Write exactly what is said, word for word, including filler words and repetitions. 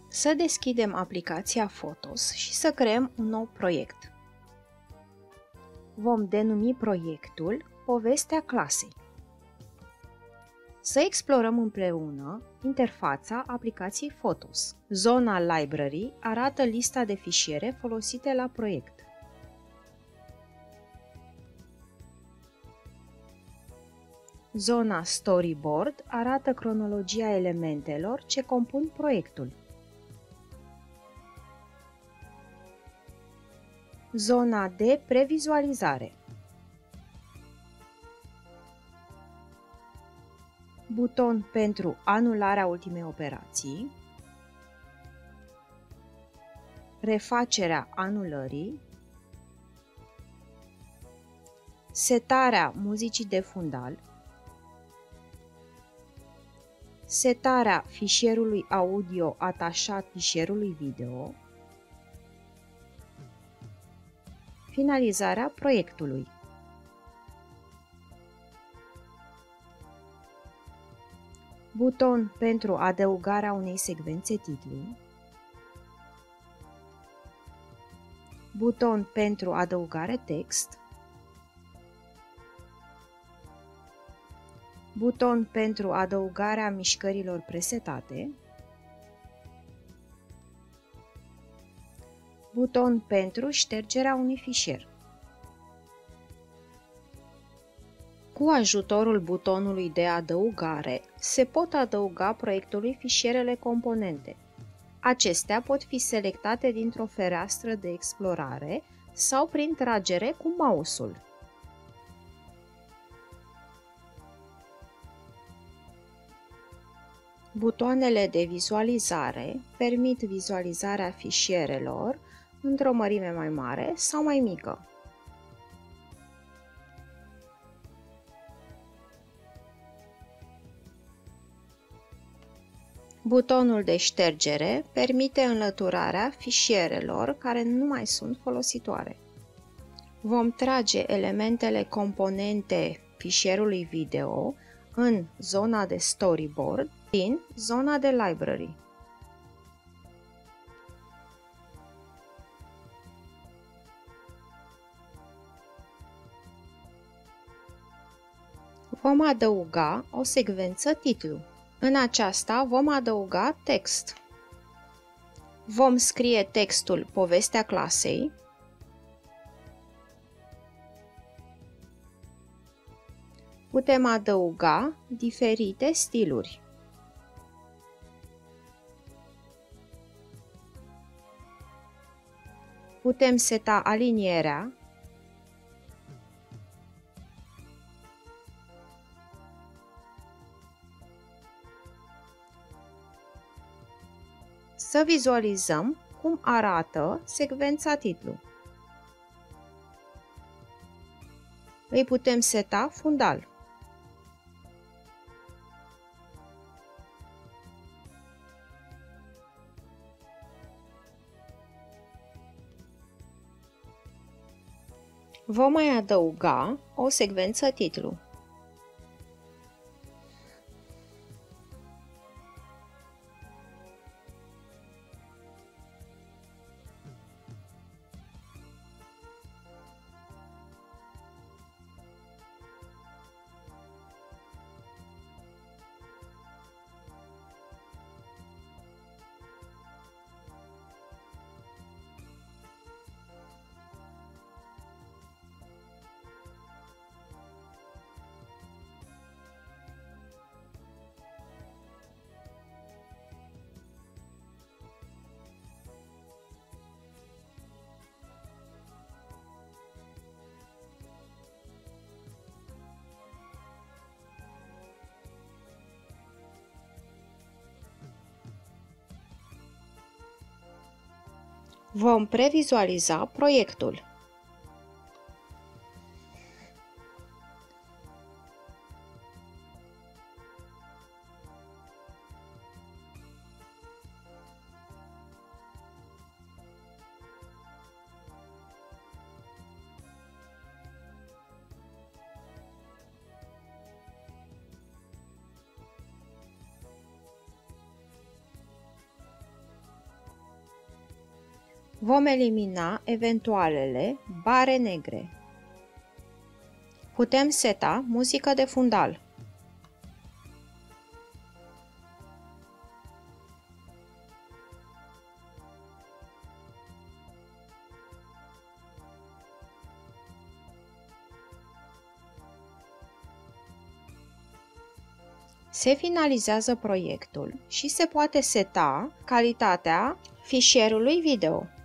Să deschidem aplicația Photos și să creăm un nou proiect. Vom denumi proiectul Povestea clasei. Să explorăm împreună interfața aplicației Photos. Zona Library arată lista de fișiere folosite la proiect. Zona Storyboard arată cronologia elementelor ce compun proiectul. Zona de previzualizare. Buton pentru anularea ultimei operații, refacerea anulării, setarea muzicii de fundal, setarea fișierului audio atașat fișierului video, finalizarea proiectului. Buton pentru adăugarea unei secvențe titlu, buton pentru adăugare text, buton pentru adăugarea mișcărilor presetate, buton pentru ștergerea unui fișier. Cu ajutorul butonului de adăugare se pot adăuga proiectului fișierele componente. Acestea pot fi selectate dintr-o fereastră de explorare sau prin tragere cu mouse-ul. Butoanele de vizualizare permit vizualizarea fișierelor într-o mărime mai mare sau mai mică. Butonul de ștergere permite înlăturarea fișierelor care nu mai sunt folositoare. Vom trage elementele componente fișierului video în zona de storyboard din zona de library. Vom adăuga o secvență titlu. În aceasta vom adăuga text. Vom scrie textul Povestea clasei, putem adăuga diferite stiluri. Putem seta alinierea, să vizualizăm cum arată secvența titlu. Îi putem seta fundal. Vom mai adăuga o secvență titlu. Vom previzualiza proiectul. Vom elimina eventualele bare negre. Putem seta muzică de fundal. Se finalizează proiectul și se poate seta calitatea fișierului video.